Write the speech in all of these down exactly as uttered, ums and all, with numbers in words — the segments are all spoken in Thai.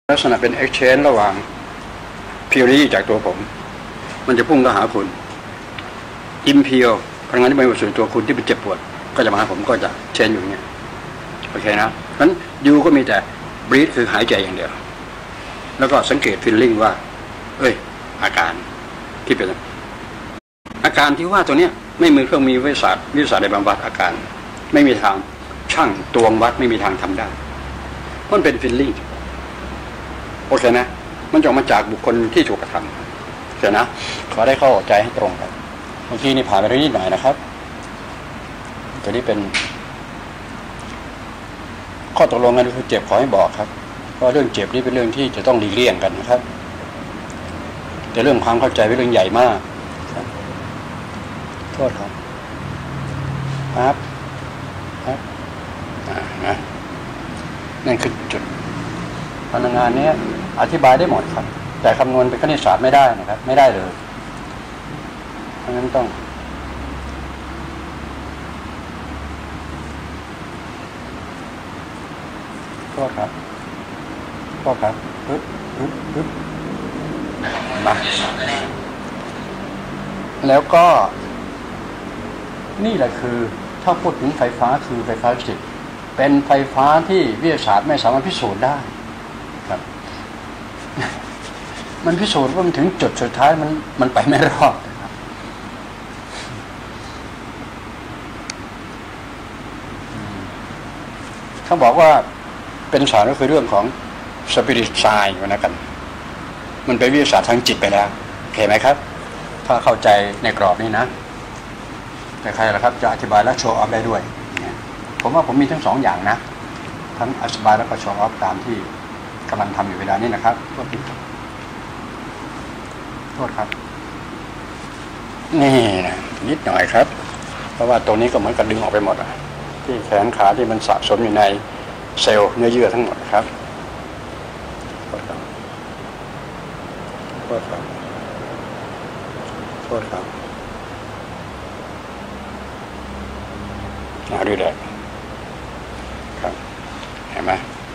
ลักษณะเป็น exchange ระหว่าง purity จากตัวผมมันจะพุ่งเข้าหาคุณ impure พลังงานที่ไม่บริสุทธิ์ตัวคุณที่เป็นเจ็บปวดก็จะมาหาผมก็จะเชนอยู่อย่างเงี้ยโอเคนะนั้นยูก็มีแต่ breathe คือหายใจอย่างเดียวแล้วก็สังเกต feeling ว่าเอ้ยอาการที่เป็นอาการที่ว่าตัวเนี้ยไม่มีเครื่องมีวิทยาศาสตร์วิทยาศาสตร์ในบำบัดอาการไม่มีทางช่างตวงวัดไม่มีทางทำได้เพราะมันเป็น feelingโอเคนะมันจะออกมาจากบุคคลที่ถูกกระทำเสียนะขอได้เข้าใจให้ตรงกันเมื่อกี้นี่ผ่านไปนิดหน่อยนะครับตัวนี้เป็นข้อตกลงกันคือเจ็บขอให้บอกครับเพราะเรื่องเจ็บนี่เป็นเรื่องที่จะต้องหลีกเลี่ยงกันนะครับแต่เรื่องความเข้าใจเป็นเรื่องใหญ่มากโทษครับครับครับนะนั่นคือจุดพลังงานนี้อธิบายได้หมดครับแต่คำนวณเป็นคณิตศาสตร์ไม่ได้นะครับไม่ได้เลยเพราะฉะนั้นต้องโทษครับโทษครับปึ๊บปึ๊บปึ๊บมาแล้วก็นี่แหละคือถ้าพูดถึงไฟฟ้าคือไฟฟ้าจิตเป็นไฟฟ้าที่วิทยาศาสตร์ไม่สามารถพิสูจน์ได้ครับมันพิสูจน์ว่ามันถึงจุดสุดท้ายมันมันไปไม่รอดนะครับเขาบอกว่าเป็นศาสตร์ก็คือเรื่องของสปิริตไซน์นะกันมันเป็นวิทยาศาสตร์ทางจิตไปแล้วโอเคไหมครับถ้าเข้าใจในกรอบนี้นะแต่ใครล่ะครับจะอธิบายและโชว์ออฟได้ด้วยผมว่าผมมีทั้งสองอย่างนะทั้งอธิบายและก็โชว์ออฟตามที่กำลังทำอยู่เวลานี้นะครับโทษทีโทษครับนี่นะนิดหน่อยครับเพราะว่าตรงนี้ก็เหมือนกับดึงออกไปหมดอ่ะที่แขนขาที่มันสะสมอยู่ในเซลล์เนื้อเยื่อทั้งหมดครับโทษครับโทษครับโทษครับเอาดูได้ครับเห็นไหม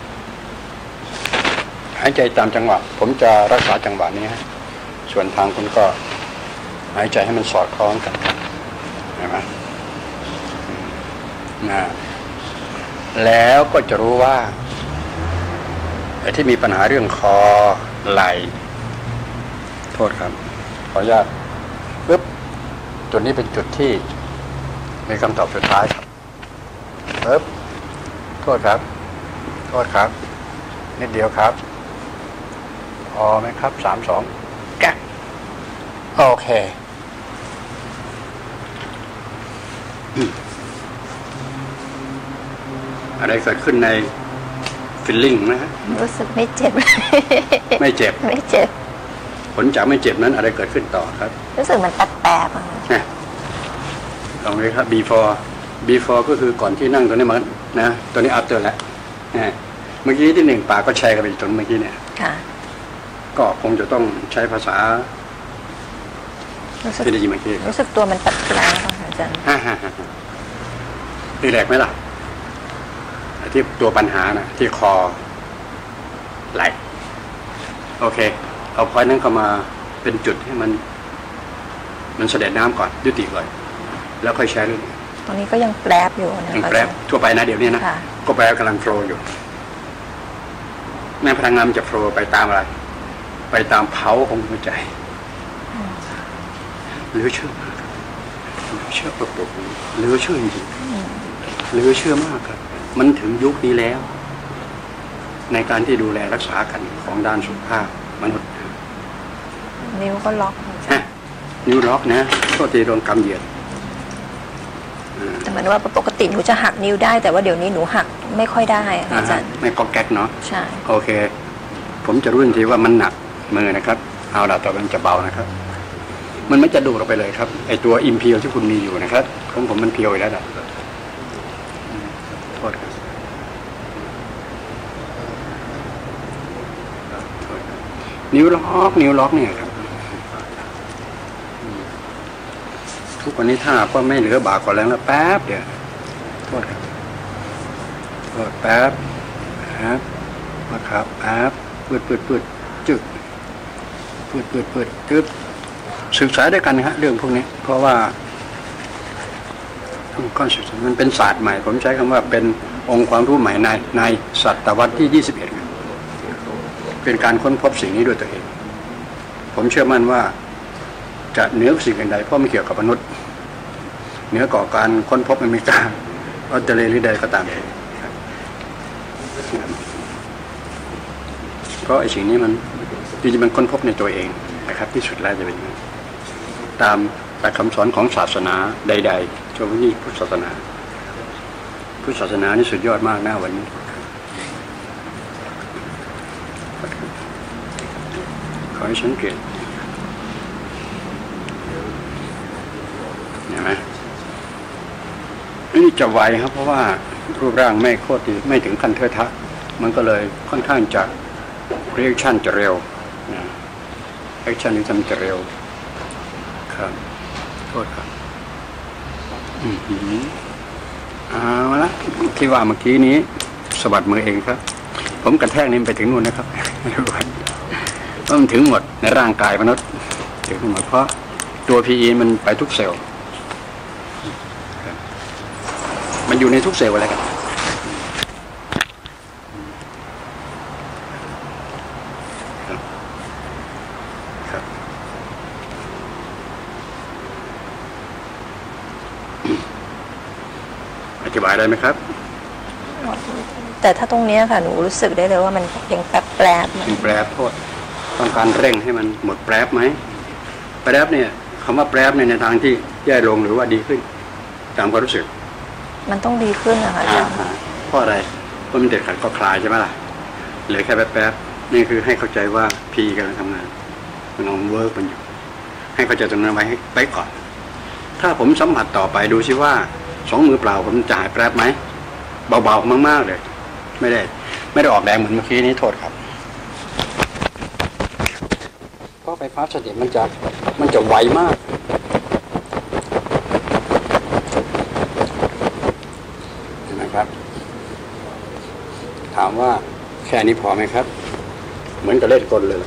หายใจตามจังหวะผมจะรักษาจังหวะนี้ส่วนทางคุณก็หายใจให้มันสอดคล้องกันเห็นไหมนะแล้วก็จะรู้ว่าไอ้ที่มีปัญหาเรื่องคอไหล่โทษครับขออนุญาตปึ๊บจุดนี้เป็นจุดที่มีคำตอบสุดท้ายครับปึ๊บโทษครับโทษครับนิดเดียวครับพอไหมครับสามสองแก๊กโอเคอะไรเกิดขึ้นในฟีลลิ่งนะฮะรู้สึกไม่เจ็บไม่เจ็บไม่เจ็บผลจากไม่เจ็บนั้นอะไรเกิดขึ้นต่อครับรู้สึกมันแปลกๆลองเลยครับ before before ก็คือก่อนที่นั่งตัวนี้มันนะตัวนี้ after แล้วเมื่อกี้ที่หนึ่งปากก็แชร์กันไปจนเมื่อกี้เนี่ยก็คงจะต้องใช้ภาษาที่ได้ยินเมื่อกี้รู้สึกตัวมันแปลกๆค่ะอาจารย์รีแลกซ์ไหมล่ะที่ตัวปัญหานะที่คอไหลโอเคเอาพอยนั้นเข้ามาเป็นจุดให้มันมันเสด็จน้ำก่อนยุติก่อนแล้วค่อยแชร์เรื่องตอนนี้ก็ยังแปรบอยู่นะยังแปรบทั่วไปนะเดี๋ยวนี้นะก็แปรกำลังโฟลว์อยู่แม่พลังงานมันจะโฟลว์ไปตามอะไรไปตามเผาของหัวใจเหลือเชื่อมากเหลือเชื่อปลุกเหลือเชื่อจริงเหลือเชื่อมากครับมันถึงยุคนี้แล้วในการที่ดูแลรักษากันของด้านสุขภาพมนุษย์นิ้วก็ล็อกนิ้วล็อกนะโทษทีโดนกำเหยียดแต่เหมือนว่าปกติหนูจะหักนิ้วได้แต่ว่าเดี๋ยวนี้หนูหักไม่ค่อยได้อาจารย์ไม่ก็แก๊กเนาะใช่โอเคผมจะรู้ทันทีว่ามันหนักมือนะครับเอาล่ะต่อไปมันจะเบานะครับมันไม่จะดูดออกไปเลยครับไอตัวอิมเพียวที่คุณมีอยู่นะครับของผมมันเพียวอยู่แล้วนะโทษครับนิ้วล็อกนิ้วล็อกเนี่ยครับทุกวันนี้ถ้าก็ไม่เหลือบากกว่าแรงแล้วแป๊บเดียวโทษครับโทษแป๊บแป๊บนะครับแป๊บปืดปืดปืดจึกปืดปืดปืดจึกศึกษาด้วยกันนะฮะเรื่องพวกนี้เพราะว่าก้อนศึกษามันเป็นศาสตร์ใหม่ผมใช้คำว่าเป็นองค์ความรู้ใหม่ในในศตวรรษที่ยี่สิบเอ็ดเป็นการค้นพบสิ่งนี้ด้วยตัวเองผมเชื่อมั่นว่าจะเหนือสิ่งใดเพราะไม่เกี่ยวกับมนุษย์เหนือก่อการค้นพบอเมริกาออสเตรเลียหรือใดก็ตามเพราะไอ้สิ่งนี้มันจริงๆมันค้นพบในตัวเองนะครับที่สุดแล้วจะเป็นตามหลักคำสอนของศาสนาใดๆโดยเฉพาะยิ่งพุทธศาสนาพุทธศาสนานี่สุดยอดมากหน้าวันนี้ขอให้สังเกตเห็นไหมนี่จะไวครับเพราะว่ารูปร่างไม่โคตรดีไม่ถึงขั้นเทอะทะมันก็เลยค่อนข้างจะเรียกชั่นจะเร็วนะแอคชั่นนี้ทำจะเร็วครับโทษครับอืมเอาละที่ว่าเมื่อกี้นี้สะบัดมือเองครับผมกระแทกนี่ไปถึงนู่นนะครับเพราะมันถึงหมดในร่างกายมนุษย์ถึงหมดเพราะตัว พี อี มันไปทุกเซลล์มันอยู่ในทุกเซลล์อะไรกันอธิบายได้ไหมครับแต่ถ้าตรงนี้ค่ะหนูรู้สึกได้เลยว่ามันยังแป๊บแปรบมันแปรบโทษต้องการเร่งให้มันหมดแปรบไหมแปรบเนี่ยคำว่าแปรบในในทางที่แย่ลงหรือว่าดีขึ้นตามความรู้สึกมันต้องดีขึ้นนะคะเพราะอะไรเพราะมันเด็ดขาดก็คลายใช่ไหมล่ะเหลือแค่แป๊บๆนี่คือให้เข้าใจว่าพีกำลังทำงานมันองเวิร์กมันอยู่ให้เข้าใจตรงนั้นไว้ให้ไปก่อนถ้าผมสัมผัสต่อไปดูซิว่าสองมือเปล่าผมจะหายแป๊บไหมเบาๆมากๆเลยไม่ได้ไม่ได้ออกแรงเหมือนเมื่อกี้นี้โทษครับเพราะไฟฟ้าสถิตมันจะมันจะไวมากเห็นไหมครับถามว่าแค่นี้พอไหมครับเหมือนกับเล่นกลเลย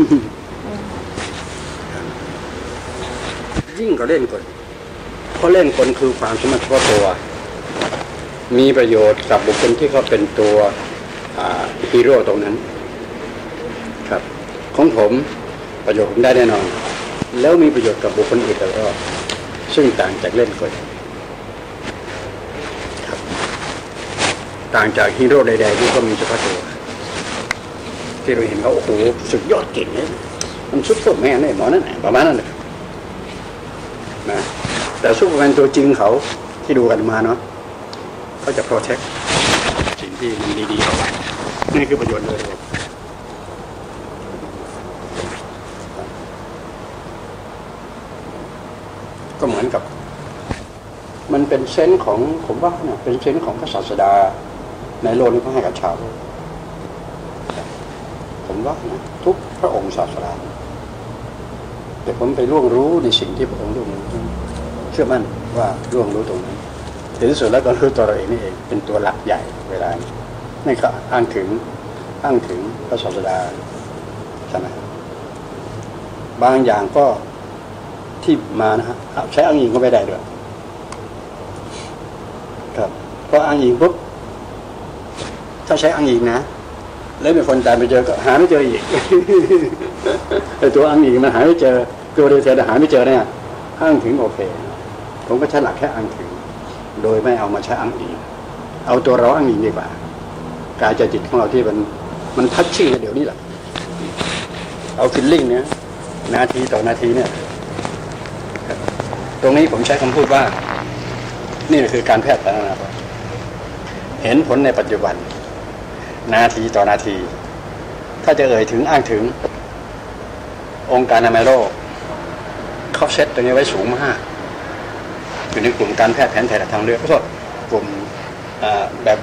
ยิ่งกว่าเล่นกลเพราะเล่นกลคือความสมรรถเฉพาะตัวมีประโยชน์กับบุคคลที่เขาเป็นตัวฮีโร่ตรงนั้นครับของผมประโยชน์ผมได้แน่นอนแล้วมีประโยชน์กับบุคคลอื่นแล้วก็ซึ่งต่างจากเล่นกลครับต่างจากฮีโร่ใดๆที่ก็มีเฉพาะตัวที่เราเห็นเขาโอ้โหสุดยอดเก่งเลยมันซุปเปอร์แมนเลยหมอนั่นแหละประมาณนั้นเลยนะแต่ซุปเปอร์แมนตัวจริงเขาที่ดูกันมาเนาะเขาจะโปรเทคสิ่งที่มันดีๆเอาไว้นี่คือประโยชน์เลยก็เหมือนกับมันเป็นเซนส์ของผมว่าเนี่ยเป็นเซนส์ของพระศาสดาในโลกนี้เขาให้กับชาวผมว่านะทุกพระองค์ศาสดาแต่ผมไปล่วงรู้ในสิ่งที่พระองค์ล่วงรู้เชื่อมั่นว่าล่วงรู้ตรงนั้นถึงที่สุดแล้วก็คือตัวเราเองนี่เองเป็นตัวหลักใหญ่เวลานี้นี่ก็อ้างถึงอ้างถึงพระศาสดาใช่ไหมบางอย่างก็ที่มานะฮะใช้อ้างอิงก็ไม่ได้ด้วยครับเพราะอ้างอิงปุ๊บถ้าใช้อ้างอิงนะแล้วมีคนตามไปเจอก็หาไม่เจออีกไอ้ตัวอ้างอิงมันหาไม่เจอตัวเดียวแต่หาไม่เจอเนี่ยอ้างถึงโอเคผมก็ใช้หลักแค่อ้างถึงโดยไม่เอามาใช้อ้างอิงเอาตัวเราอ้างอิงดีกว่ากายใจจิตของเราที่มันมันทัชชิ่งเดี๋ยวนี้แหละเอาฟิลลิ่งเนี่ยนาทีต่อนาทีเนี่ยตรงนี้ผมใช้คำพูดว่านี่คือการแพทย์สาธารณสุขเห็นผลในปัจจุบันนาทีต่อนาทีถ้าจะเอ่ยถึงอ้างถึงองค์การอนามัยโลกเขาเซตตรงนี้ไว้สูงมากอยู่ในกลุ่มการแพทย์แผนไทยทางเลือกก็สดกลุ่มแบบ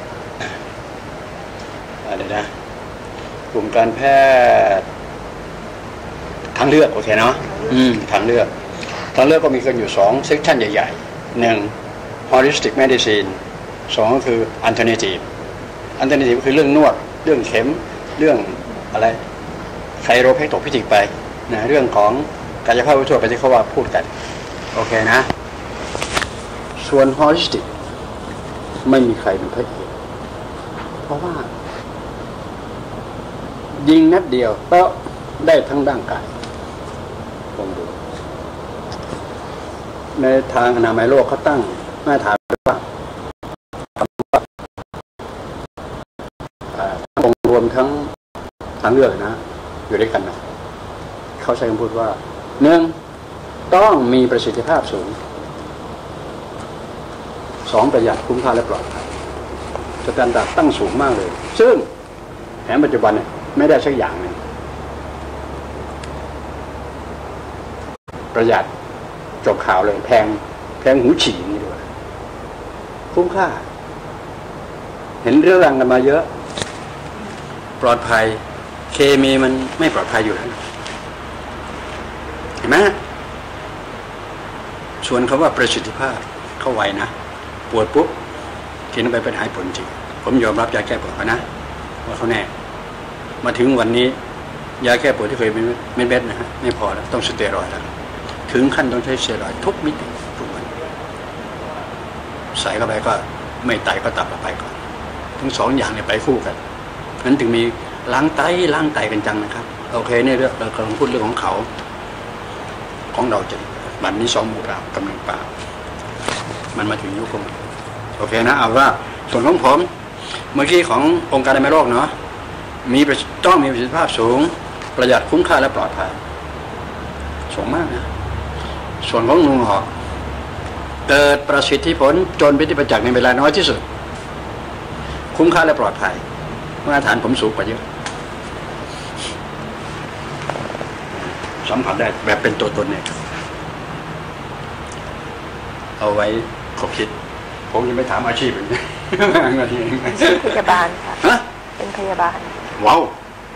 อะไรนะกลุ่มการแพทย์ทางเลือกโอเคเนาะอืมทางเลือกทางเลือกก็มีกันอยู่สองเซกชันใหญ่ๆหนึ่ง holistic medicine สองก็คือ alternative alternative คือเรื่องนวดเรื่องเข็มเรื่องอะไรไคโรแพคโตพิจิกไปนะเรื่องของกายภาพทั่วไปที่เขาว่าพูดกันโอเคนะส่วนฮอลิสติกไม่มีใครเป็นพระเอกเพราะว่ายิงนัดเดียวก็ได้ทั้งร่างกายลองดูในทางอนามัยโลกเขาตั้งมาตรฐานว่าองค์รวมทั้งทางเลือกนะอยู่ด้วยกันนะเขาใช้คำพูดว่าหนึ่งต้องมีประสิทธิภาพสูงสองประหยัดคุ้มค่าและปลอดภัยสแตนดาร์ดตั้งสูงมากเลยซึ่งแผนปัจจุบันเนี่ยไม่ได้สักอย่างหนึ่งประหยัดจบข่าวเลยแพงแพงหูฉี่นี่ด้วยคุ้มค่าเห็นเรื่องรังกันมาเยอะปลอดภัยเคมีมันไม่ปลอดภัยอยู่แล้วเห็นไหมส่วนคำว่าประสิทธิภาพเข้าไวนะปวดปุ๊บกินไปเป็นหายผลจริงผมยอมรับยาแก้ปวดเขานะว่าเขาแน่มาถึงวันนี้ยาแก้ปวดที่เคยเป็นเม็ดๆนะฮะไม่พอแล้วต้องสเตียรอยด์แล้วถึงขั้นต้องใช้สเตียรอยด์ทุกมิติทุกวันใส่เข้าไปก็ไม่ไตก็ตับไปก่อนทั้งสองอย่างเนี่ยไปคู่กันนั้นถึงมีล้างไตล้างไตกันจังนะครับโอเคเนี่ยเรื่องเรากำลังพูดเรื่องของเขาของเราจะบัดนี้สองหมู่เปล่ากำลังเปล่ามันมาถึงยุคของโอเคนะเอาว่าส่วนของผมเมื่อกี้ขององค์การอนามัยโลกเนาะมีต้องมีประสิทธิภาพสูงประหยัดคุ้มค่าและปลอดภัยสูงมากนะส่วนของนูหอกเกิดประสิทธิผลจนเป็นที่ประจักษ์ในเวลาน้อยที่สุดคุ้มค่าและปลอดภัยมาตรฐานผมสูงกว่าเยอะสัมผัสได้แบบเป็นตัวตนเนี่ยเอาไว้ขบคิดผมยังไม่ถามอาชีพเลยพยาบาลค่ะฮะเป็นพยาบาลว้าว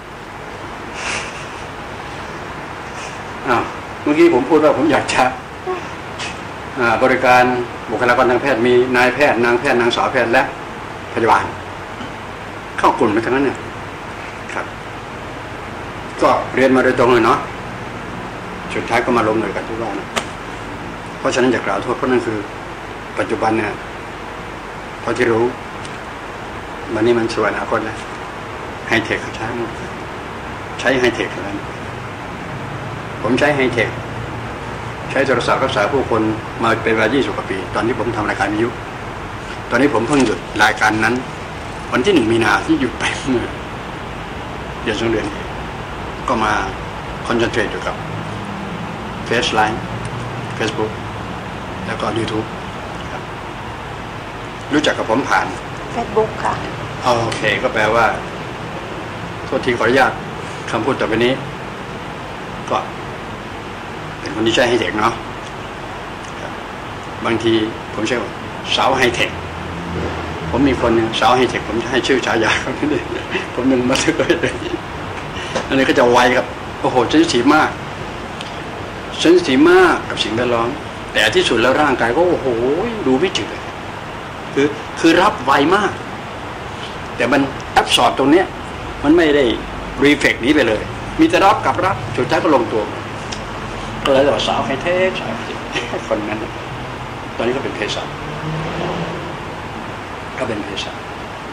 อ้าวเมื่อกี้ผมพูดว่าผมอยากจะบริการบุคลากรทางแพทย์มีนายแพทย์นางแพทย์นางสาวแพทย์และพยาบาลเข้ากลุ่มไปทั้งนั้นเนี่ยครับก็เรียนมาโดยตรงเลยเนาะสุดท้ายก็มาลงหน่วยกันทุกวันนะเพราะฉะนั้นอยากกล่าวโทษเพราะนั่นคือปัจจุบันเนี่ยพอที่รู้วันนี้มันสวยอนาคตแล้วไฮเทคใช้หมดใช้ไฮเทคแล้วผมใช้ไฮเทคใช้โทรศัพท์รักษาผู้คนมาเป็นเวลายี่สิบกว่าปีตอนที่ผมทำรายการวิทยุตอนนี้ผมเพิ่งหยุดรายการนั้นวันที่หนึ่งมีนาที่หยุดไปเมื่อเดือนสองเดือนก็มาคอนเซนเทรตอยู่กับเฟซไลน์เฟซบุ๊กแล้วก็ยูทูบครับรู้จักกับผมผ่านเฟซบุ๊กค่ะโอเคก็แปลว่าโทษทีขออนุญาตคำพูดต่อไปนี้ก็เป็นคนที่ใช้ไฮเทคเนาะบางทีผมใช้สาวไฮเทคผมมีคนหนึ่งสาวไฮเทคผมให้ชื่อฉายาเขาไม่ได้ผมนึงมาเลยอันนี้ก็จะไวครับโอ้โหเซนซิทีฟมากเซนซิทีฟมากกับสิ่งแวดล้อมแต่ที่สุดแล้วร่างกายก็โอ้โหดูไม่จืดเลยคือคือรับไวมากแต่มันแอบสอดตรงเนี้ยมันไม่ได้รีเฟกนี้ไปเลยมีแต่รับกับรับสุดท้ายก็ลงตัวก็เลยบอกสาวไฮเทคสาวไฮเทคคนนั้นตอนนี้ก็เป็นเภสัชก็เป็นเภสัช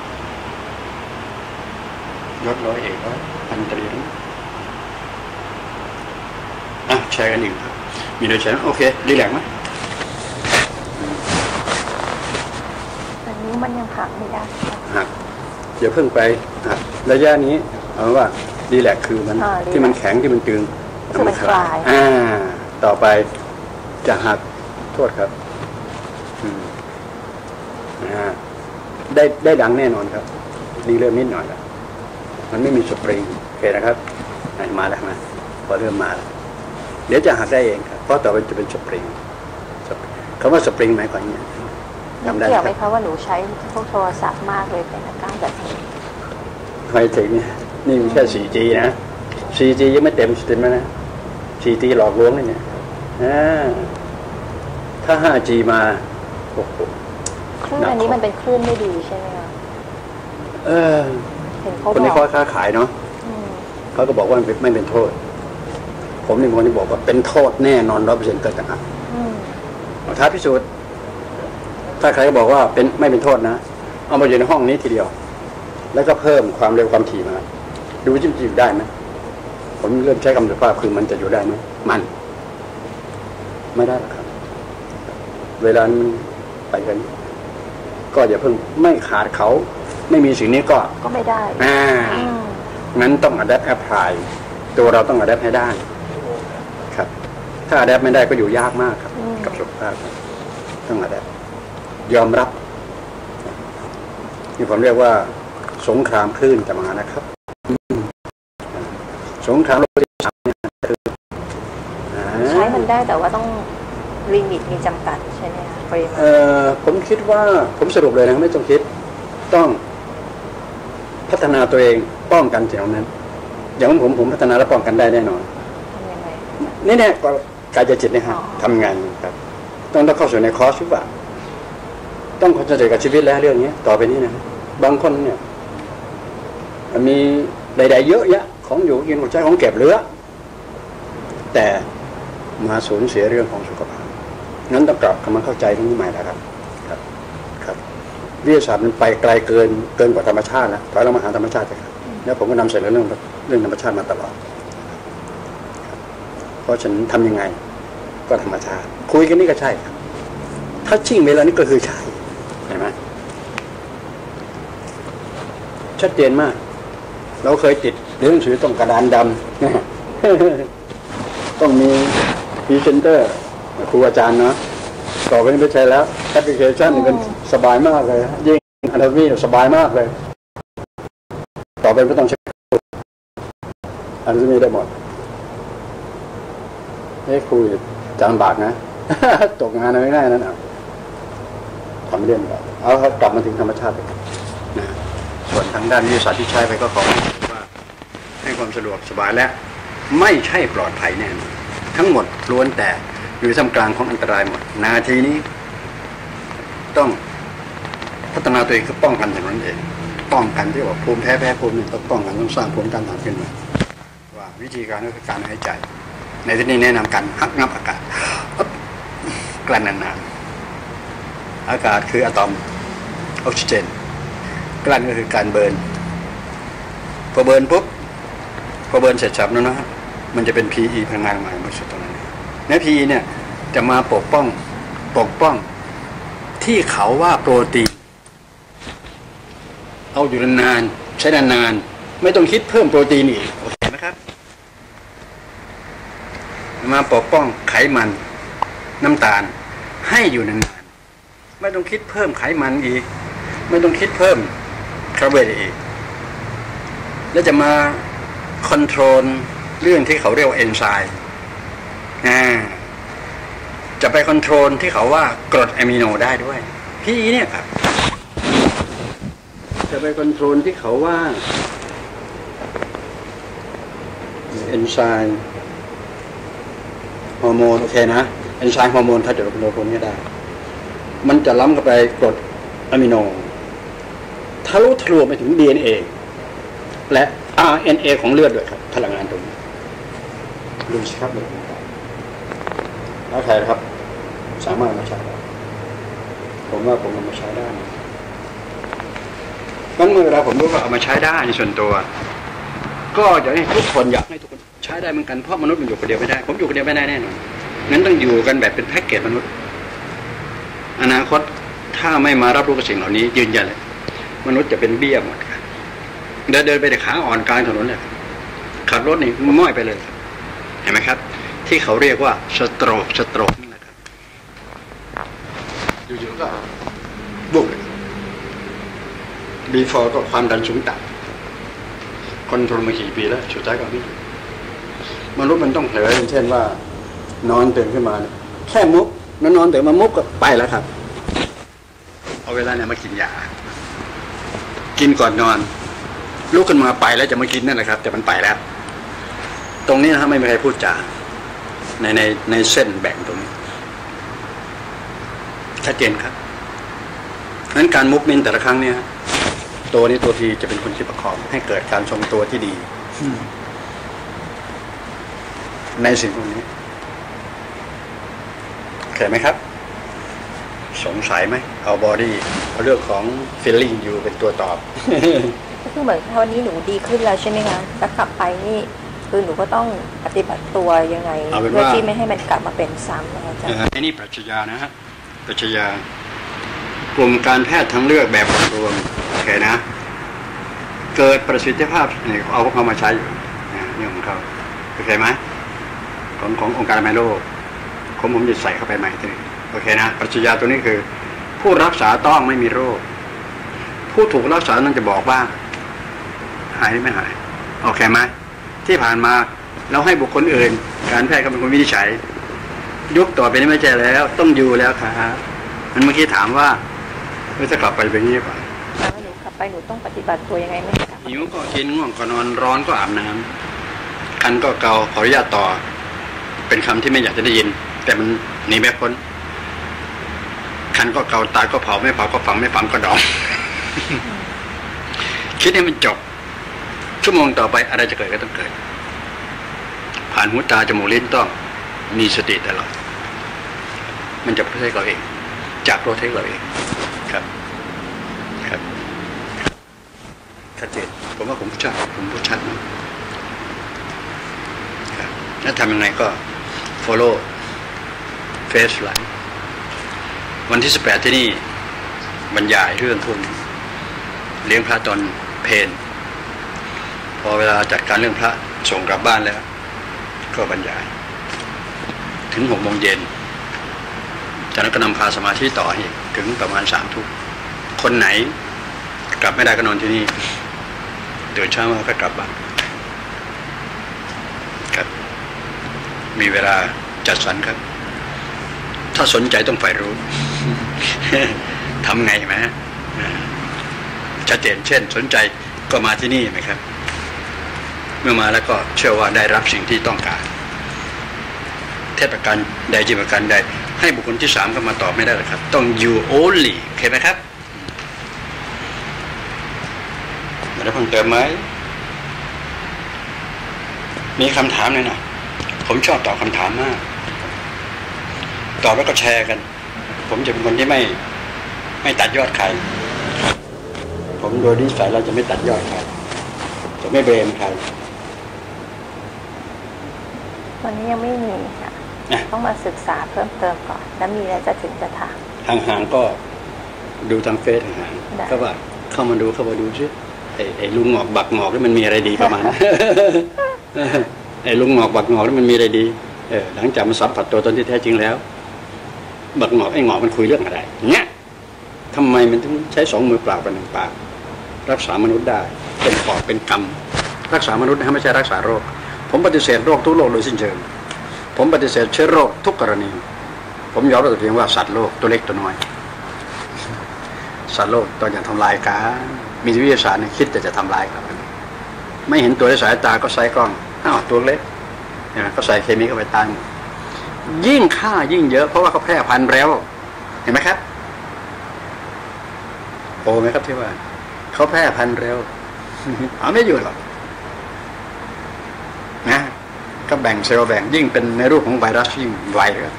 ยศร้อยเอกแล้วพันตรีอ่ะแชร์กันอีกมีโดยแชร์โอเครีแลกซ์ไหมอันนี้มันยังหักไม่ได้หักอย่าเพิ่งไปหักระยะนี้เอาว่ารีแลกซ์คือมันที่มันแข็งที่มันตึงคือมันคลายอ่าต่อไปจะหักโทษครับอืมอ่าได้ได้ดังแน่นอนครับดีเริ่มนิดหน่อยแล้วมันไม่มีสปริงโอเคนะครับมาแล้วมาพอเริ่มมาแล้วเดี๋ยวจะหักได้เองครับเพราะต่อไปจะเป็นสปริงคำว่าสปริงหมายความว่าจำได้ไหมคะว่าหนูใช้พวกโทรศัพท์มากเลยเป็นอาการแบบนี้ไฮเทคนี่นี่มีแค่ โฟร์จี นะ โฟร์จี ยังไม่เต็มสติมนะ โฟร์จี หลอกลวงเลยเนี่ยถ้า ห้าจี มาโอ้โหคลื่นอันนี้มันเป็นคลื่นไม่ดีใช่ไหมคะเออคนนี้เขาค้าขายเนาะเขาเขาก็บอกว่าไม่เป็นโทษผมนี่เป็นคนที่บอกว่าเป็นโทษแน่นอนร้อยเปอร์เซ็นต์เกิดจากอะไรเอาท้าพิสูจน์ถ้าใครก็บอกว่าเป็นไม่เป็นโทษนะเอามาอยู่ในห้องนี้ทีเดียวแล้วก็เพิ่มความเร็วความถี่มาดูจริงๆอยู่ได้ไหมผมเริ่มใช้คำสุภาพคือมันจะอยู่ได้ไหมมันไม่ได้หรอกครับเวลาไปกันก็อย่าเพิ่งไม่ขาดเขาไม่มีสิ่งนี้ก็ก็ไม่ได้อ่างั้นต้อง adapt apply ตัวเราต้อง adapt ให้ได้ครับถ้า adapt ไม่ได้ก็อยู่ยากมากครับกับสุขภาพต้อง adapt ยอมรับนี่ผมเรียกว่าสงครามคลื่นจะมานะครับสงครามโลกที่สามเนี่ยคือใช้มันได้แต่ว่าต้องลิมิตมีจำกัดใช่ไหมคะปริมาณเอ่อผมคิดว่าผมสรุปเลยนะไม่ต้องคิดต้องพัฒนาตัวเองป้องกันสิ่งนั้นอย่างผมผมพัฒนาและป้องกันได้แน่นอนนี่เนี่ยกายจิตเนี่ยฮะทำงานครับต้องต้องเข้าสู่ในคอร์สหรือเปล่าต้องคอนเซนเทรตกับชีวิตแล้วเรื่องนี้ต่อไปนี้นะบางคนเนี่ยมีใดๆเยอะแยะของอยู่กินของใช้ของเก็บเหลือแต่มาสูญเสียเรื่องของสุขภาพงั้นต้องกลับมาเข้าใจตรงนี้ใหม่นะครับครับครับวิทยาศาสตร์มันไปไกลเกินเกินกว่าธรรมชาติแล้วถอยเรามาหาธรรมชาติครับแล้วผมก็นำเสนอเรื่องเรื่องธรรมชาติมาตลอดเพราะฉันทำยังไงก็ธรรมชาติคุยกันนี่ก็ใช่ครับถ้าชิ่งเวลานี้ก็คือใช่เห็นไหมชัดเจนมากเราเคยติดเรื่องหนังสือต้องกระดานดำต้องมีพรีเซนเตอร์ครูอาจารย์เนาะต่อไปนี้ไม่ใช่แล้วแอปพลิเคชันนี่มันสบายมากเลยยิ่งอนาโตมีสบายมากเลยต่อไปไม่ต้องใช้อนาโตมีได้หมดเฮ้ครูจำบากนะตกงานอะไรง่ายนั่นอ่ะทำเรื่องแบบเอากลับมาถึงธรรมชาตินะส่วนทางด้านวิทยาศาสตร์ที่ใช้ไปก็ขอว่าให้ความสะดวกสบายและไม่ใช่ปลอดภัยแน่นอนทั้งหมดล้วนแต่อยู่ท่ามกลางของอันตรายหมดนาทีนี้ต้องพัฒนาตัวเองคือป้องกันอย่างนั้นเองป้องกันที่ว่าภูมิแพ้แพ้ภูมินี่ต้องป้องกันต้องสร้างภูมิต้านทานขึ้นมาว่าวิธีการก็คือการหายใจในที่นี้แนะนำการหักงับอากาศกลั้นนานๆอากาศคืออะตอมออกซิเจนกลั้นก็คือการเบิร์นพอเบิร์นปุ๊บพอเบิร์นเสร็จสับแล้วนะมันจะเป็น พี อี พลังงานใหม่มาสุดตรงนั้นและ พี อี เนี่ยจะมาปกป้องปกป้องที่เขาว่าโปรตีนเอาอยู่นานๆใช้นานๆไม่ต้องคิดเพิ่มโปรตีนอีกโอเคไหมครับมาปกป้องไขมันน้ำตาลให้อยู่นานๆไม่ต้องคิดเพิ่มไขมันอีกไม่ต้องคิดเพิ่มคาร์โบไฮเดรตอีกแล้วจะมาคอนโทรลเรื่องที่เขาเรียกว่าเอนไซม์จะไปคอนโทรลที่เขาว่ากรดอะมิโนได้ด้วยพี่เนี่ยครับจะไปคอนโทรลที่เขาว่าเอนไซม์ฮอร์โมนโอเคนะเอนไซม์ฮอร์โมนถ้าจะเราพวกนี้ได้มันจะล้ำเข้าไปกรดอะมิโนทะลุทะลวงไปถึง ดี เอ็น เอ และ อาร์ เอ็น เอ ของเลือดด้วยครับพลังงานตรงนี้ดูสิครับเลยแล้วใครครับสามารถมาใช้ได้ผมว่าผมเอามาใช้ได้งั้นเมื่อเวลาผมรู้ว่าเอามาใช้ได้ในส่วนตัวก็อยากให้ทุกคนอยากให้ทุกคนใช้ได้เหมือนกันเพราะมนุษย์มันอยู่คนเดียวไม่ได้ผมอยู่คนเดียวไม่ได้แน่นอนงั้นต้องอยู่กันแบบเป็นแพ็กเกจมนุษย์อนาคตถ้าไม่มารับรู้กับสิ่งเหล่านี้ยืนยันเลยมนุษย์จะเป็นเบี้ยหมดเดินเดินไปแต่ขาอ่อนกลางถนนเลยขับรถนี่ม้อยไปเลยเห็นไหมครับที่เขาเรียกว่าสโตรกสโตรกนี่นะครับอยู่ๆก็บุกบีฟอร์ก็ความดันสูงต่ำคอนโทรลมากี่ปีแล้วสุดท้ายก็ไม่อยู่มนุษย์มันต้องเผลออย่างเช่นว่านอนตื่นขึ้นมาแค่มุกนอนนอนตื่นมามุกก็ไปแล้วครับเอาเวลาเนี่ยมากินยากินก่อนนอนลุกขึ้นมาไปแล้วจะมากินนั่นแหละครับแต่มันไปแล้วตรงนี้นะไม่มีใครพูดจาในในในเส้นแบ่งตรงนี้ชัดเจนครับงั้นการมุกมินแต่ละครั้งเนี่ยตัวนี้ตัวทีจะเป็นคนที่ประคองให้เกิดการทรงตัวที่ดีในสิ่งพวกนี้เข้าใจไหมครับสงสัยไหมเอาบอดี้เอาเรื่องของ feeling อยู่เป็นตัวตอบก็คือเหมือนวันนี้หนูดีขึ้นแล้วใช่ไหมคะแล้วกลับไปนี่คือหนูก็ต้องปฏิบัติตัวยังไงเพื่อที่ไม่ให้มันกลับมาเป็นซ้ำนะคะอาจารย์ไอ้นี่ปรัชญานะฮะปรัชญากลุ่มการแพทย์ทางเลือกแบบรวมโอเคนะเกิดประสิทธิภาพเนี่ยเอาพวกเขามาใช้อยู่นี่ของเขาโอเคไหมของขององค์การอนามัยโลกผมผมจะใส่เข้าไปใหม่ทีนี้โอเคนะปรัชญาตัวนี้คือผู้รักษาต้องไม่มีโรคผู้ถูกรักษานั้นจะบอกว่าหายหรือไม่หายโอเคไหมที่ผ่านมาเราให้บุคคลอื่นการแพทย์ก็เป็นคนวินิจฉัยยุคต่อไปนี้ไม่ใช่แล้วต้องอยู่แล้วครับมันเมื่อกี้ถามว่าเราจะกลับไปเป็นยังไงป่ะแล้วหนูกลับไปหนูต้องปฏิบัติตัวยังไงไหมคะหิวก็กินง่วงก็นอนร้อนก็อาบน้ำคันก็เกาขออนุญาตต่อเป็นคำที่ไม่อยากจะได้ยินแต่มันหนีไม่พ้นคันก็เกาตายก็เผาไม่เผาก็ฝังไม่ฝังก็ดอง คิดให้มันจบชั่วโมงต่อไปอะไรจะเกิดก็ต้องเกิดผ่านหูตาจมูกลิ้นต้องมีสติตลอดมันจะโปรเทคเราเองจากโปรเทคเราเองครับครับชัดเจนผมว่าผมพูดชัดผมพูดชัดนะครับแล้วทำยังไงก็ follow face หลังวันที่สิบแปดที่นี่บรรยายเรื่องพวกนี้เลี้ยงพระตอนเพลพอเวลาจัดการเรื่องพระส่งกลับบ้านแล้วก็บรรยายถึงหกโมงเย็นจากนั้นก็นำพาสมาธิต่ออีกถึงประมาณสามทุ่มคนไหนกลับไม่ได้ก็นอนที่นี่เดี๋ยวเช้ามาก็กลับบ้านครับมีเวลาจัดสรรครับถ้าสนใจต้องใฝ่รู้ ทำไงไหมชัดเจนเช่นสนใจก็มาที่นี่ไหมครับเมื่อมาแล้วก็เชื่อว่าได้รับสิ่งที่ต้องการเทศประการใดจิตประการใดให้บุคคลที่สามก็มาตอบไม่ได้หรอกครับต้อง you only โอเคไหมครับมาได้เพิ่มเติมไหมมีคำถามเลยนะผมชอบตอบคำถามมากตอบแล้วก็แชร์กันผมจะเป็นคนที่ไม่ไม่ตัดยอดใครผมโดยนิสัยเราจะไม่ตัดยอดใครจะไม่เบรมใครวันนี้ยังไม่มีค่ะต้องมาศึกษาเพิ่มเติมก่อนแล้วมีอะไรจะถึงจะถามห่างๆก็ดูทางเฟซห่างๆก็ว่าเข้ามาดูเข้ามาดูซิไอ้ไอ้ลุงหงอกบักหงอกนี่มันมีอะไรดีประมาณ ไอ้ลุงหงอกบักหงอกนี่มันมีอะไรดีเออหลังจากมันสัมผัสตัวตนที่แท้จริงแล้วบักหงอกไอ้หงอกมันคุยเรื่องอะไรเนี้ยทำไมมันถึงใช้สองมือเปล่าเป็นหนึ่งปากรักษามนุษย์ได้เป็นปอดเป็นกรรมรักษามนุษย์นะไม่ใช่รักษาโรคผมปฏิเสธโรคทุกโรคโดยสิ้นเชิงผมปฏิเสธเชื้อโรคทุกกรณีผมยอมรับตัวเองว่าสัตว์โลกตัวเล็กตัวน้อยสัตว์โลกตัวอย่างทำลายกันมีวิทยาศาสตร์คิดแต่จะทำลายครับไม่เห็นตัวด้วยสายตาก็ใส่กล้องอ้าวตัวเล็กเนี่ยก็ใส่เคมีเข้าไปตายยิ่งฆ่ายิ่งเยอะเพราะว่าเขาแพร่พันธุ์แล้วเห็นไหมครับโอ้ไหมครับที่ว่าเขาแพร่พันธุ์เร็วเอาไม่อยู่หรอกนะก็แบ่งเซลล์แบ่งยิ่งเป็นในรูปของไวรัสยิ่งไวเลย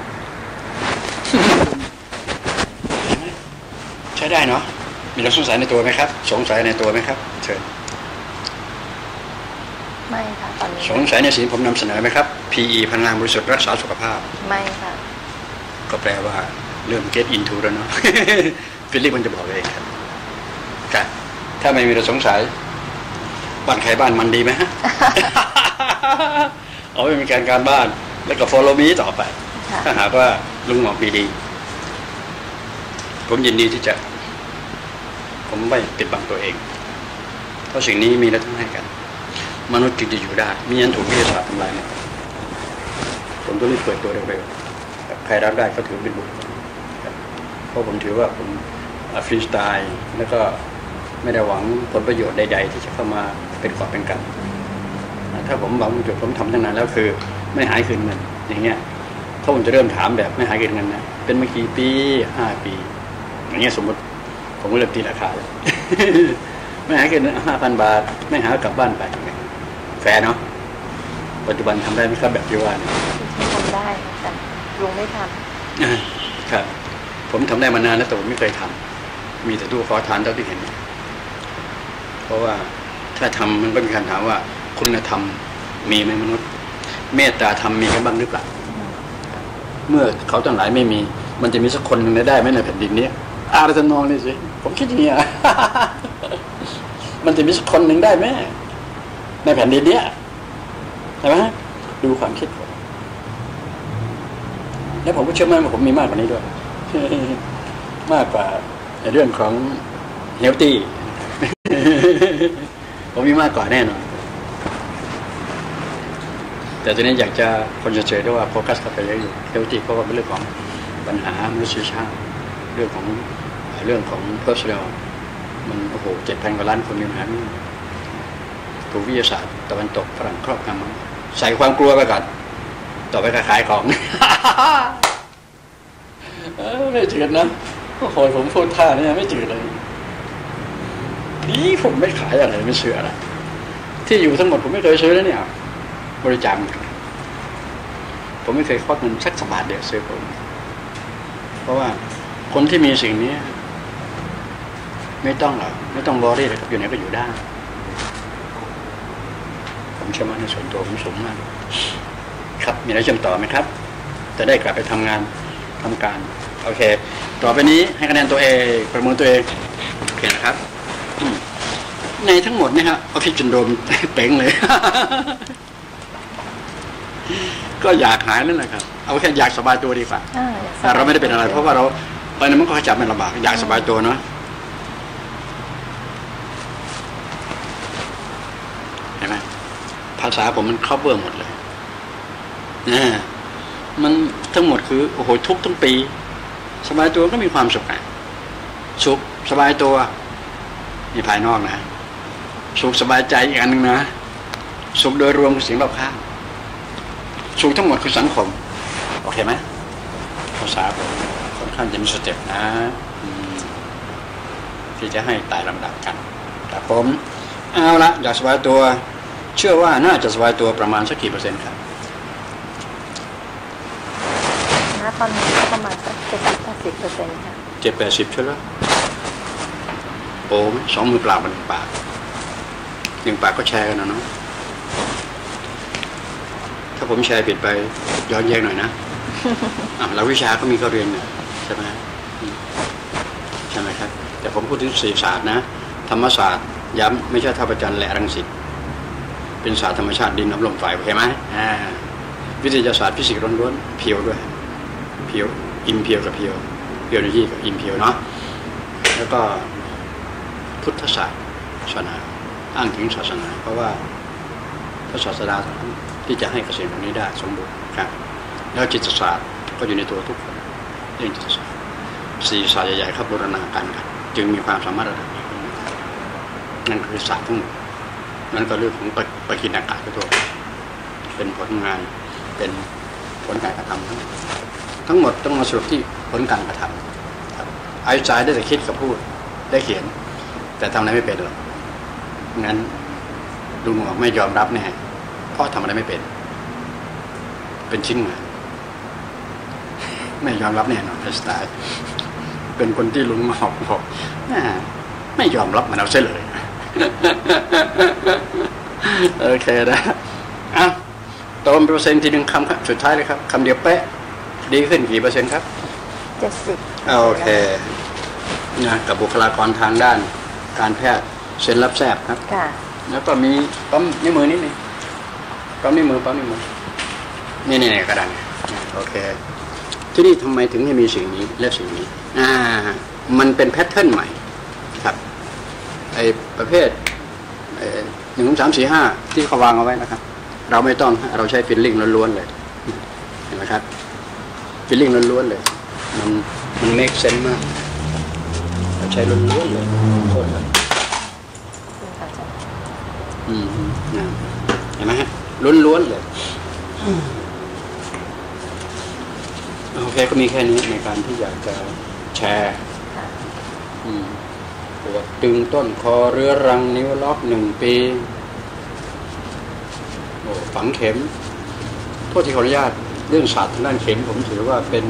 ใช้ได้เนาะมีเราสงสัยในตัวไหมครับสงสัยในตัวไหมครับเชิญไม่ค่ะตอนนี้สงสัยในสิ่งผมนำเสนอไหมครับ พี อี พลังงานบริสุทธิ์รักษาสุขภาพไม่ค่ะก็แปลว่าเริ่ม get into แล้วเนาะ ฟิลิปมันจะบอกเองครับค่ะถ้าไม่มีเราสงสัยบ้านใครบ้านมันดีไหมฮะ เอาไม่มีการการบ้านแล้วก็ follow me ต่อไปถ้าหากว่าลุงหมอกมีดีผมยินดีที่จะผมไม่ปิดบังตัวเองเพราะสิ่งนี้มีและต้องให้กันมนุษย์จึงจะอยู่ได้มิงั้นถูกวิทยาศาสตร์ทำลายนะผมต้องรีบเปิดตัวเร็วๆใครรับได้ก็ถือเป็นบุญเพราะผมถือว่าผมฟรีสไตล์แล้วก็ไม่ได้หวังผลประโยชน์ใดๆที่จะเข้ามาเป็นกอบเป็นกันถ้าผมหวังจุดผมทำตั้งนานแล้วคือไม่หายคืนเงินอย่างเงี้ยถ้าผมจะเริ่มถามแบบไม่หายคืนเงินนะเป็นเมื่อกี่ปีห้าปีอย่างเงี้ยสมมติผมก็เริ่มตีราคาเลย ไม่หายคืนห้าพันบาทไม่หากลับบ้านไปแฟร์เนาะปัจจุบันทำได้ไหมครับแบบที่ว่าเนี่ยทำได้แต่ลุงไม่ทำครับผมทำได้มานานแล้วแต่ผมไม่เคยทำมีแต่ตู้ขอทานเท่าที่เห็นเพราะว่าถ้าทำมันก็มีคำถามว่าคุณธรรมมีไหมมนุษย์เมตตาธรรมมีกันบ้างหรือเปล่าเมื่อเขาทั้งหลายไม่มีมันจะมีสักคนหนึ่งได้ไหมในแผ่นดินนี้อาร์ตนองนี่สิผมคิดอย่างนี้อ่ะมันจะมีสักคนหนึ่งได้ไหมในแผ่นดินนี้ใช่ไหมดูความคิดผมแล้วผมก็เชื่อมั่นว่าผมมีมากกว่านี้ด้วยมากกว่าในเรื่องของเฮลตี้ผมมีมากกว่าแน่นอนแต่ตอนนี้อยากจะคนจะเฉยด้วยว่าโฟกัสกับไปเยอะอยู่เฮลตี้เพราะว่าเป็นเรื่องของปัญหามนุษยชาติเรื่องของเรื่องของ personal มันโอ้โหเจ็ดพันกว่าล้านคนมีปัญหานี้ถูกวิทยาศาสตร์ตะวันตกฝรั่งครอบงำใส่ความกลัวไปก่อนต่อไปขายของไม่จืดนะโอ้โหผมพูดท่านี่ไม่จืดเลยนี่ผมไม่ขายอะไรไม่ซื้ออะไรที่อยู่ทั้งหมดผมไม่เคยซื้อแล้วเนี่ยบริจาคผมไม่เคยควักเงินสักบาทเดียวซื้อผมเพราะว่าคนที่มีสิ่งนี้ไม่ต้องหรอกไม่ต้องบริเลยครับอยู่ไหนก็อยู่ได้ผมเชื่อมั่นในส่วนตัวผมสูงมากครับมีอะไรเชื่อมต่อไหมครับจะได้กลับไปทำงานทำการโอเคต่อไปนี้ให้คะแนนตัวเองประเมินตัวเองโอเคนะครับในทั้งหมดเนี่ยฮะออฟฟิศซินโดรมเป่งเลยก็อยากหายนั่นแหละครับเอาแค่อยากสบายตัวดีกว่าเราไม่ได้เป็นอะไรเพราะว่าเราไปนั้นมันก็จับมันลำบากอยากสบายตัวเนาะเห็นไหมภาษาผมมันครอบเบอร์หมดเลยนะมันทั้งหมดคือโอ้โหทุกทั้งปีสบายตัวก็มีความสุขอ่ะสุขสบายตัวนี่ภายนอกนะสุขสบายใจอีกอันหนึ่งนะสุขโดยรวมคือสิ่งรอบข้างสุขทั้งหมดคือสังคมโอเคไหมภาษาผมค่อนข้างจะมีสเต็ปนะที่จะให้ไต่ลำดับกันแต่ผมเอาละอยากสบายตัวเชื่อว่าน่าจะสบายตัวประมาณสักกี่เปอร์เซ็นต์ครับณตอนนี้ก็ประมาณสักเจ็ดสิบแปดสิบเปอร์เซ็นต์ค่ะเจ็ดแปดสิบใช่ไหมโอ้สองมือเปล่ามันหนึ่งปากหนึ่งปากก็แชร์กันนะเนาะถ้าผมแชร์ผิดไปย้อนแย้งหน่อยนะอ่ะแล้ววิชาก็มีเขาเรียนเนี่ยใช่ไหมใช่ไหมครับแต่ผมพูดถึงศิลปศาสตร์นะธรรมศาสตร์ย้ำไม่ใช่ท่าประจันและรังสิตเป็นศาสตร์ธรรมชาติดินน้ำลมไฟเห็นไหมอ่าวิทยาศาสตร์ฟิสิกส์ล้วนๆเพียวด้วยเพียวอิมเพียวกับเพียวเพียวโลจีกับอิมเพียวเนาะแล้วก็พุทธศาสตร์ศาสนาอ้างถึงศาสนาเพราะว่าพระศาสดาที่จะให้เกษตรตรงนี้ได้สมบูรณ์ครับแล้วจิตศาสตร์ก็อยู่ในตัวทุกคนเรื่องจิตศาสตร์สี่ศาสตร์ใหญ่ๆครับบูรณาการกันจึงมีความสามารถระดับนี้นั่นคือศาสตร์ทั้งหมดนั่นก็เรื่องของปกิณากาศตัวเป็นผลงานเป็นผลการกระทำทั้งหมดทั้งหมดต้องมาสรุปที่ผลการกระทำครับไอน์สไตน์ได้แต่คิดกับพูดได้เขียนแต่ทำอะไรไม่เป็นหรอกงั้นลุงบอกไม่ยอมรับแน่เพราะทำอะไรไม่เป็นเป็นชิ้นงานไม่ยอมรับแน่นอนไอน์สไตน์เป็นคนที่ลุงบอกบอกไม่ยอมรับมันเอาเสียเลยโอเคนะอ่ะตอนเปอร์เซ็นต์ทีหนึ่งคำครับสุดท้ายเลยครับคำเดียวเป๊ะดีขึ้นกี่เปอร์เซ็นต์ครับเจ็ดสิบโอเคนะกับบุคลากรทางด้านการแพทย์เซ็นรับแทรกครับค่ะแล้วก็มีปั๊มนิ้วมือนิดนึงปั๊มนิ้วมือปั๊มนิ้วมือนี่นี่กระดานโอเคที่นี่ทำไมถึงให้มีสิ่งนี้และสิ่งนี้อ่ามันเป็นแพทเทิร์นใหม่ครับไอประเภทหนึ่งสองสามสี่ห้าที่เขาวางเอาไว้นะครับเราไม่ต้องเราใช้ฟิลลิ่งล้วนๆเลยเห็นไหมครับฟิลลิ่งล้วนๆเลยมันมันเมคเซนส์มากเราใช้ล้วนๆเลยโทษครับอืมเห็นไหมฮะล้วนๆเลยโอเคก็มีแค่นี้ในการที่อยากจะแชร์ปวดตึงต้นคอเรื้อรังนิ้วล็อกหนึ่งปีโอ้ฝังเข็มโทษที่ขออนุญาตเรื่องศาสตร์ทางด้านเข็มผมถือว่าเป็น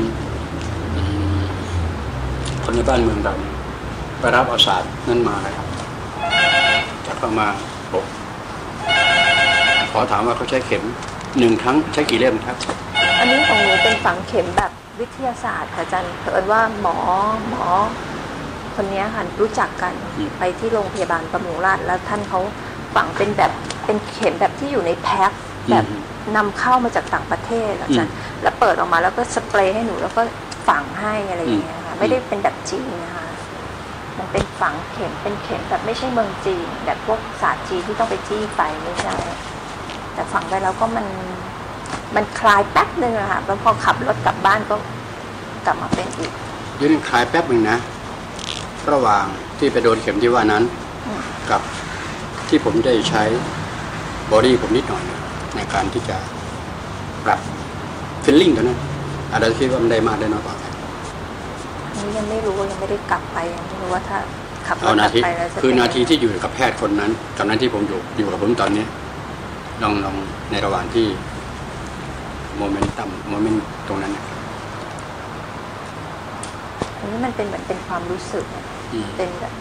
คนในบ้านเมืองเราไปรับเอาศาสตร์นั้นมาครับจะเข้ามาบอกขอถามว่าเขาใช้เข็มหนึ่งครั้งใช้กี่เล่มครับอันนี้ของหนูเป็นฝังเข็มแบบวิทยาศาสตร์ค่ะอาจารย์เผอิญว่าหมอหมอคนนี้ค่ะรู้จักกันไปที่โรงพยาบาลบำรุงราษฎร์แล้วท่านเขาฝังเป็นแบบเป็นเข็มแบบที่อยู่ในแพ็คแบบนำเข้ามาจากต่างประเทศอาจารย์แล้วเปิดออกมาแล้วก็สเปรย์ให้หนูแล้วก็ฝังให้อะไรอย่างเงี้ยค่ะไม่ได้เป็นแบบจีนนะคะมันเป็นฝังเข็มเป็นเข็มแบบไม่ใช่เมืองจีนแบบพวกศาสตร์จีนที่ต้องไปจี้ไฟไม่ใช่แต่ฝังไปแล้วก็มันมันคลายแป๊บนึงอะค่ะแล้วพอขับรถกลับบ้านก็กลับมาเป็นอีกยืนคลายแป๊บนึงนะระหว่างที่ไปโดนเข็มที่ว่านั้นกับที่ผมได้ใช้บอดี้ผมนิดหน่อยในการที่จะปรับฟีลลิ่งตัวนั้นอาจจะคิดว่ามันได้มากได้น้อยกว่ากันนี่ยังไม่รู้ยังไม่ได้กลับไปยังไม่รู้ว่าถ้าขับรถกลับไปแล้วจะคือนาทีที่อยู่กับแพทย์คนนั้นกับนั้นที่ผมอยู่อยู่กับผมตอนนี้ลองลองในระหว่างที่โมเมนตัมโมเมนต์ตรงนั้นเนี่ยอันนี้มันเป็นเหมือนเป็นความรู้สึกเป็นแบบ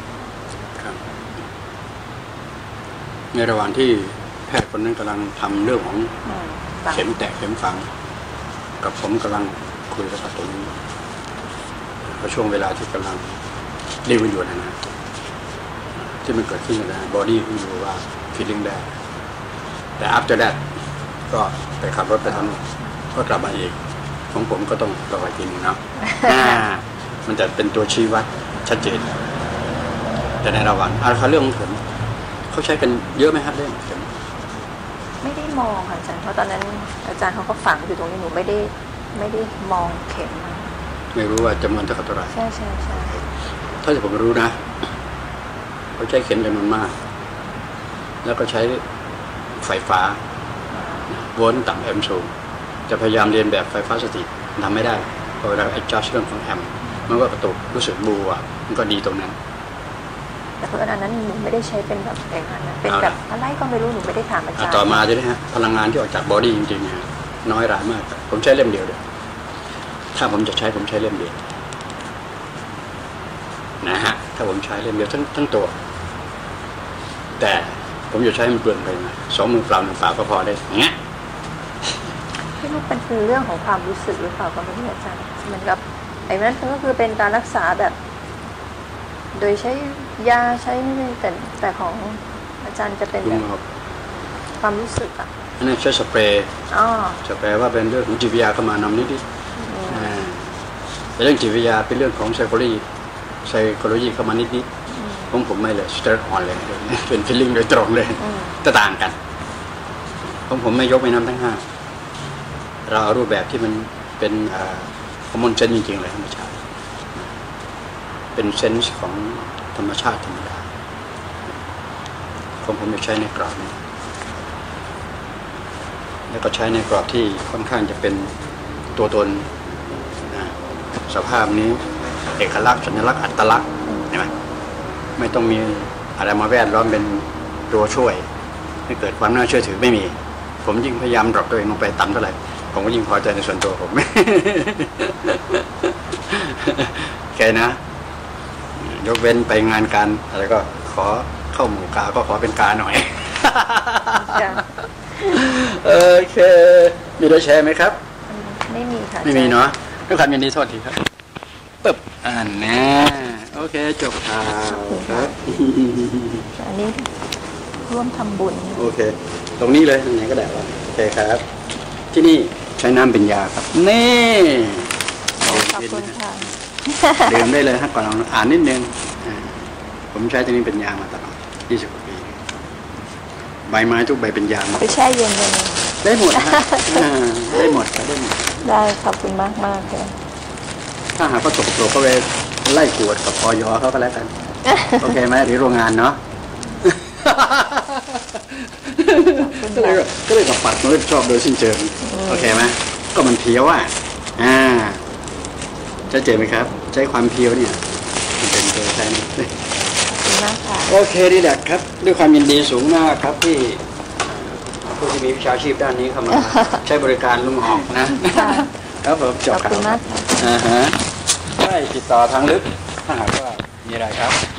ในระหว่างที่แพทย์คนนั้นกำลังทำเรื่องของเข็มแตะเข็มฝังกับผมกำลังคุยกับตรงนี้ก็ช่วงเวลาที่กำลังดีกันอยู่นะนะที่มันเกิดขึ้นนะบอดี้คุณรู้ว่าฟีลลิ่งได้แต่ after that ก็ไปขับรถไปทำก็กลับมาอีกของผมก็ต้องรออีกทีนึงนะมันจะเป็นตัวชี้วัดชัดเจนแต่ในระหว่างอาเรื่องของผมเขาใช้กันเยอะไหมครับเรื่องเข็มไม่ได้มองค่ะอาจารย์เพราะตอนนั้นอาจารย์เขาก็ฝังอยู่ตรงนี้หนูไม่ได้ไม่ได้มองเข็มไม่รู้ว่าจำนวนเท่าไหร่ใช่ใช่ใช่ถ้าที่ผมรู้นะเขาใช้เข็มจำนวนมากแล้วก็ใช้ไฟฟ้าโวลต์ต่ำแอมป์สูงจะพยายามเรียนแบบไฟฟ้าสถิตทำไม่ได้เพราะเวลา adjust เรื่องของแอมป์มันก็กระตุกรู้สึกบูอ่ะมันก็ดีตรงนั้นแต่เพราะอันนั้นหนูไม่ได้ใช้เป็นแบบอย่างนั้นนะเป็นแบบอะไรก็ไม่รู้หนูไม่ได้ถามอาจารย์ต่อมาจะได้ฮะพลังงานที่ออกจากบอดี้จริงๆเนี่ยน้อยรายมากผมใช้เล่มเดียวเลยถ้าผมจะใช้ผมใช้เล่มเดียวนะฮะถ้าผมใช้เล่มเดียวทั้งทั้งตัวแต่ผมจะใช้มันเปลืองไปไหมสองมือเปล่าหนึ่งเปล่าก็พอได้เงี้ยไม่รู้เป็นคือเรื่องของความรู้สึกหรือเปล่าก็ไม่รู้อาจารย์มันกับไอ้นั้นก็คือเป็นการรักษาแบบโดยใช้ยาใช้ไม่แต่แต่ของอาจารย์จะเป็นแบบความรู้สึกอ่ะอันนี้ใช้สเปรย์สเปรย์ว่าเป็นเรื่องของจิตวิทยาเข้ามานำนิดนิดแต่เรื่องจิตวิทยาเป็นเรื่องของไซโคโลจีไซโคโลจีเข้ามานิดนิดผมผมไม่เลยสเตรทออนเลยเป็นฟีลลิ่งโดยตรงเลยจะต่างกันผมผมไม่ยกไม่นำทั้งห้าเราเอารูปแบบที่มันเป็นคอมมอนเซนส์จริงๆเลยธรรมชาติเป็นเซนส์ของธรรมชาติธรรมดาผมผมจะใช้ในกรอบนี้แล้วก็ใช้ในกรอบที่ค่อนข้างจะเป็นตัวตนสภาพนี้เอกลักษณ์สัญลักษณ์อัตลักษณ์เห็นไหมไม่ต้องมีอะไรมาแวดล้อมเป็นตัวช่วยให้เกิดความน่าเชื่อถือไม่มีผมยิ่งพยายามดรอปตัวเองลงไปต่ำเท่าไหร่ผมก็ยิ่งพอใจในส่วนตัวผมแค่นะยกเว้นไปงานการอะไรก็ขอเข้าหมู่กาก็ขอเป็นกาหน่อยโอเคมีได้แชร์ไหมครับไม่มีค่ะไม่มีเนาะต้องการยินดีโทษทีครับปึ๊บอ่านนะโอเคจบข่าวครับอันนี้ร่วมทำบุญโอเคตรงนี้เลยไหนก็ได้โอเคครับที่นี่ใช้น้ำเป็นยาครับนี่ขอบคุณค่ะดื่มได้เลยฮะก่อนเราอ่านนิดนึงผมใช้ตัวนี้เป็นยามาตลอดยี่สิบกว่าปีใบไม้ทุกใบเป็นยาไปแช่เย็นเลยได้หมดฮะได้หมดได้หมดได้ขอบคุณมากมากเลยถ้าหากว่าตกโปรก็ไปไล่กวดกับปยเขาก็แล้วกันโอเคไหมหรือโรงงานเนาะก็เลยก็เลยกับปัดมันชอบโดยสิ้นเชิงโอเคไหมก็มันเพียวอ่ะอ่าจะเจอไหมครับใช้ความเพียวเนี่ยมันเป็นตัวใช้โอเคดีแหละครับด้วยความยินดีสูงมากครับที่ผู้ที่มีวิชาชีพด้านนี้เข้ามา ใช้บริการลุงหอกนะครับผมจขบอบครัคุณมากบอ่าฮะได้ติดต่อทางลึกถ้าหากว่ามีอะไรครับ